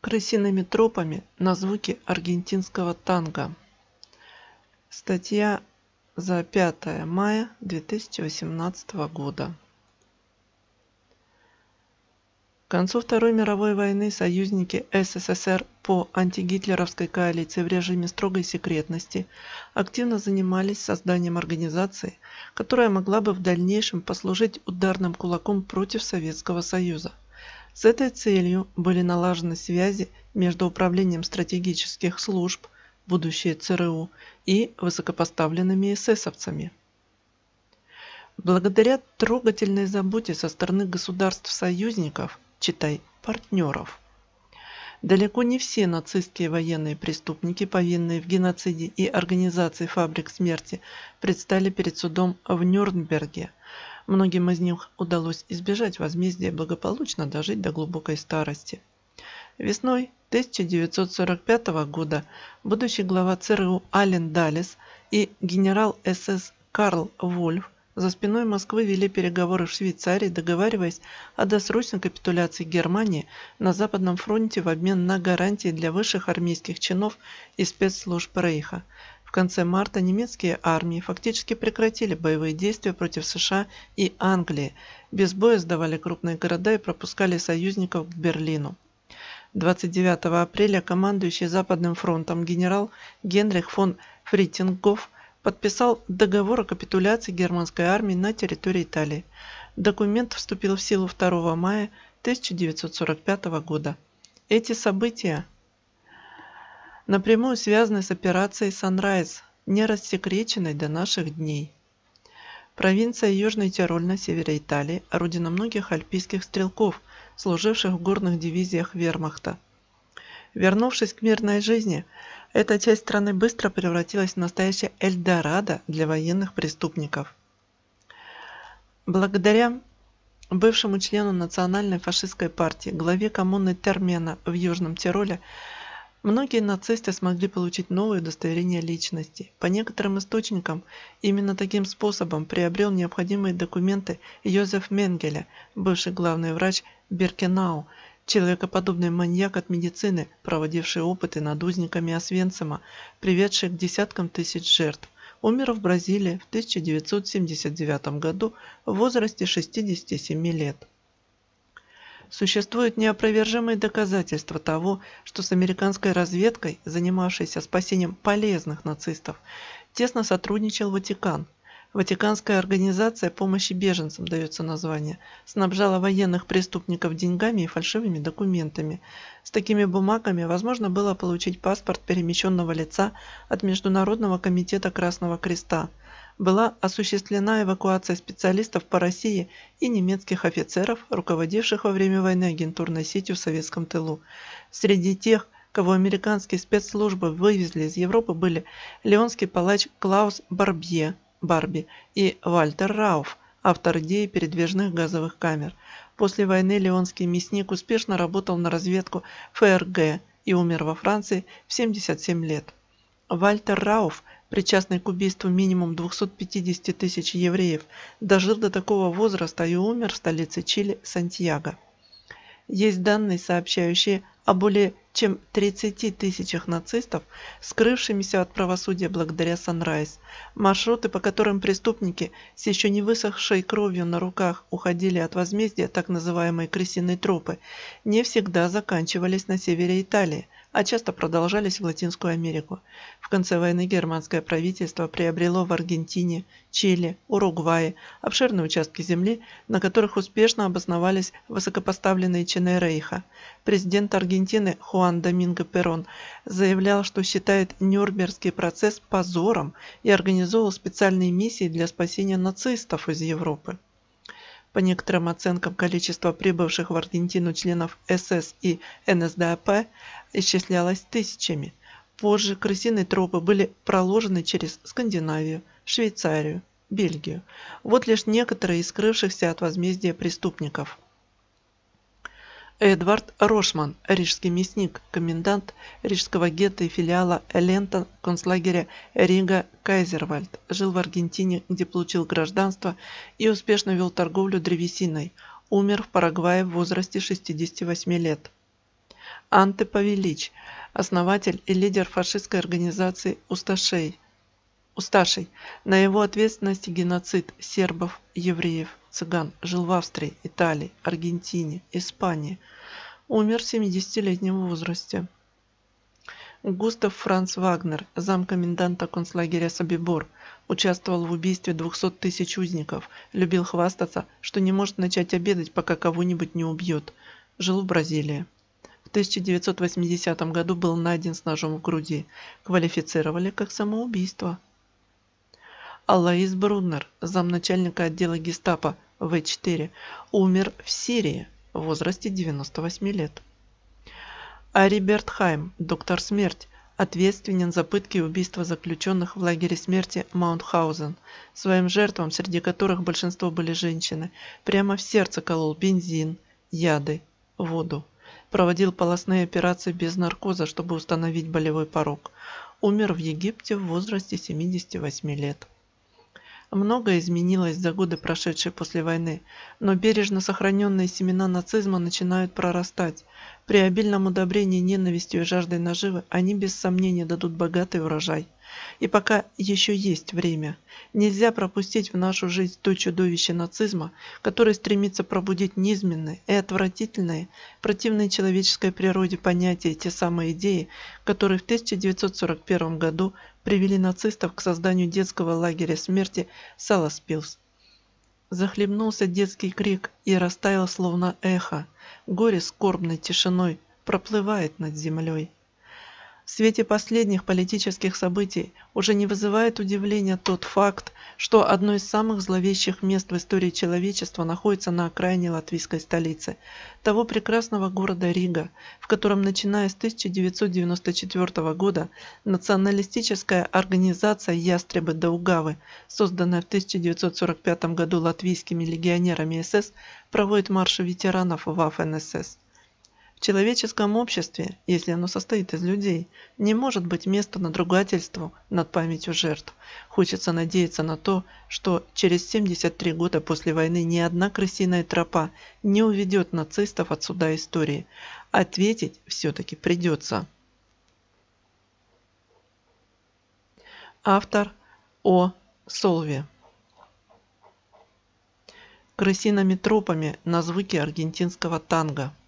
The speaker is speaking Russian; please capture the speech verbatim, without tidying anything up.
Крысиными тропами на звуки аргентинского танго. Статья за пятое мая две тысячи восемнадцатого года. К концу Второй мировой войны союзники СССР по антигитлеровской коалиции в режиме строгой секретности активно занимались созданием организации, которая могла бы в дальнейшем послужить ударным кулаком против Советского Союза. С этой целью были налажены связи между Управлением стратегических служб, будущее ЦРУ, и высокопоставленными эсэсовцами. Благодаря трогательной заботе со стороны государств-союзников, читай партнеров, далеко не все нацистские военные преступники, повинные в геноциде и организации фабрик смерти, предстали перед судом в Нюрнберге. Многим из них удалось избежать возмездия и благополучно дожить до глубокой старости. Весной тысяча девятьсот сорок пятого года будущий глава ЦРУ Ален Даллес и генерал СС Карл Вольф за спиной Москвы вели переговоры в Швейцарии, договариваясь о досрочной капитуляции Германии на Западном фронте в обмен на гарантии для высших армейских чинов и спецслужб Рейха. В конце марта немецкие армии фактически прекратили боевые действия против США и Англии, без боя сдавали крупные города и пропускали союзников к Берлину. двадцать девятого апреля командующий Западным фронтом генерал Генрих фон Фритингоф подписал договор о капитуляции германской армии на территории Италии. Документ вступил в силу второго мая тысяча девятьсот сорок пятого года. Эти события напрямую связаны с операцией «Санрайз», не рассекреченной до наших дней. Провинция Южный Тироль на севере Италии – родина многих альпийских стрелков, служивших в горных дивизиях вермахта. Вернувшись к мирной жизни, эта часть страны быстро превратилась в настоящее Эльдорадо для военных преступников. Благодаря бывшему члену национальной фашистской партии, главе коммуны Термена в Южном Тироле, многие нацисты смогли получить новые удостоверения личности. По некоторым источникам, именно таким способом приобрел необходимые документы Йозеф Менгеле, бывший главный врач Биркенау, человекоподобный маньяк от медицины, проводивший опыты над узниками Освенцима, приведший к десяткам тысяч жертв. Умер в Бразилии в тысяча девятьсот семьдесят девятом году в возрасте шестидесяти семи лет. Существуют неопровержимые доказательства того, что с американской разведкой, занимавшейся спасением полезных нацистов, тесно сотрудничал Ватикан. Ватиканская организация помощи беженцам, дается название, снабжала военных преступников деньгами и фальшивыми документами. С такими бумагами возможно было получить паспорт перемещенного лица от Международного комитета Красного Креста. Была осуществлена эвакуация специалистов по России и немецких офицеров, руководивших во время войны агентурной сетью в советском тылу. Среди тех, кого американские спецслужбы вывезли из Европы, были леонский палач Клаус Барбье, Барби, и Вальтер Рауф, автор идеи передвижных газовых камер. После войны леонский мясник успешно работал на разведку ФРГ и умер во Франции в семьдесят семь лет. Вальтер Рауф, причастный к убийству минимум двухсот пятидесяти тысяч евреев, дожил до такого возраста и умер в столице Чили Сантьяго. Есть данные, сообщающие о более чем тридцати тысячах нацистов, скрывшимися от правосудия благодаря Санрайз. Маршруты, по которым преступники с еще не высохшей кровью на руках уходили от возмездия, так называемые крысиные тропы, не всегда заканчивались на севере Италии, а часто продолжались в Латинскую Америку. В конце войны германское правительство приобрело в Аргентине, Чили, Уругвае обширные участки земли, на которых успешно обосновались высокопоставленные чины Рейха. Президент Аргентины Хуан Доминго Перон заявлял, что считает Нюрнбергский процесс позором и организовал специальные миссии для спасения нацистов из Европы. По некоторым оценкам, количество прибывших в Аргентину членов СС и эн эс дэ а пэ исчислялось тысячами. Позже крысиные тропы были проложены через Скандинавию, Швейцарию, Бельгию. Вот лишь некоторые из скрывшихся от возмездия преступников. Эдвард Рошман, рижский мясник, комендант рижского гетто и филиала Лента концлагеря Рига-Кайзервальд, жил в Аргентине, где получил гражданство и успешно вел торговлю древесиной. Умер в Парагвае в возрасте шестидесяти восьми лет. Анте Павелич, основатель и лидер фашистской организации «Усташей», Усташей. На его ответственности геноцид сербов, евреев, цыган жил в Австрии, Италии, Аргентине, Испании. Умер в семидесятилетнем возрасте. Густав Франц Вагнер, замкоменданта концлагеря Собибор, участвовал в убийстве двухсот тысяч узников, любил хвастаться, что не может начать обедать, пока кого-нибудь не убьет. Жил в Бразилии. В тысяча девятьсот восьмидесятом году был найден с ножом в груди. Квалифицировали как самоубийство. Алоис Бруннер, замначальника отдела гестапо вэ четыре, умер в Сирии в возрасте девяноста восьми лет. Ари Бертхайм, доктор Смерть, ответственен за пытки и убийства заключенных в лагере смерти Маунтхаузен. Своим жертвам, среди которых большинство были женщины, прямо в сердце колол бензин, яды, воду. Проводил полостные операции без наркоза, чтобы установить болевой порог. Умер в Египте в возрасте семидесяти восьми лет. Многое изменилось за годы, прошедшие после войны, но бережно сохраненные семена нацизма начинают прорастать. При обильном удобрении ненавистью и жаждой наживы они без сомнения дадут богатый урожай. И пока еще есть время, нельзя пропустить в нашу жизнь то чудовище нацизма, которое стремится пробудить низменные и отвратительные, противные человеческой природе понятия, те самые идеи, которые в тысяча девятьсот сорок первом году привели нацистов к созданию детского лагеря смерти Саласпилс. Захлебнулся детский крик и растаял словно эхо. Горе скорбной тишиной проплывает над землей. В свете последних политических событий уже не вызывает удивления тот факт, что одно из самых зловещих мест в истории человечества находится на окраине латвийской столицы, того прекрасного города Рига, в котором, начиная с тысяча девятьсот девяносто четвёртого года, националистическая организация «Ястребы Даугавы», созданная в тысяча девятьсот сорок пятом году латвийскими легионерами эс эс, проводит марши ветеранов Waffen эс эс. В человеческом обществе, если оно состоит из людей, не может быть места надругательству над памятью жертв. Хочется надеяться на то, что через семьдесят три года после войны ни одна крысиная тропа не уведет нацистов от суда истории. Ответить все-таки придется. Автор О. Солви. Крысиными тропами на звуки аргентинского танго.